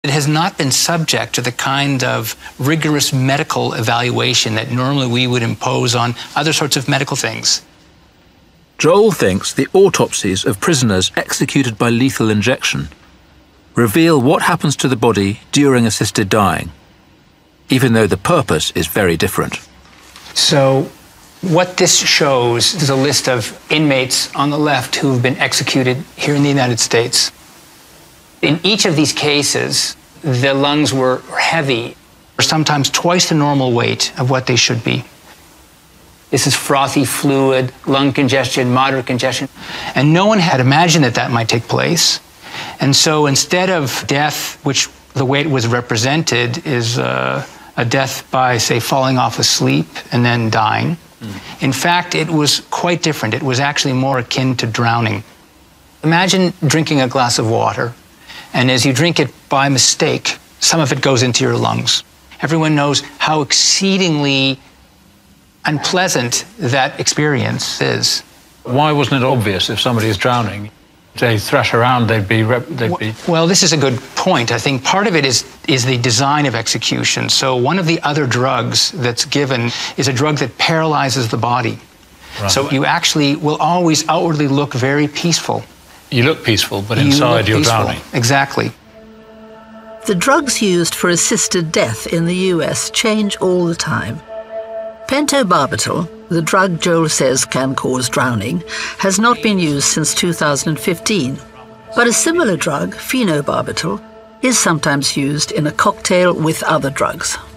It has not been subject to the kind of rigorous medical evaluation that normally we would impose on other sorts of medical things. Joel thinks the autopsies of prisoners executed by lethal injection reveal what happens to the body during assisted dying, even though the purpose is very different. So what this shows is a list of inmates on the left who have been executed here in the United States. In each of these cases, the lungs were heavy, or sometimes twice the normal weight of what they should be. This is frothy fluid, lung congestion, moderate congestion. And no one had imagined that that might take place. And so instead of death, which the way it was represented is a death by, say, falling off asleep and then dying, in fact, it was quite different. It was actually more akin to drowning. Imagine drinking a glass of water, and as you drink it by mistake, some of it goes into your lungs. Everyone knows how exceedingly unpleasant that experience is. Why wasn't it obvious if somebody is drowning? They thrash around, they'd be... Well, this is a good point. I think part of it is the design of execution. So one of the other drugs that's given is a drug that paralyzes the body. Right. So you actually will always outwardly look very peaceful. You look peaceful, but inside you're drowning. Exactly. The drugs used for assisted death in the US change all the time. Pentobarbital, the drug Joel says can cause drowning, has not been used since 2015. But a similar drug, phenobarbital, is sometimes used in a cocktail with other drugs.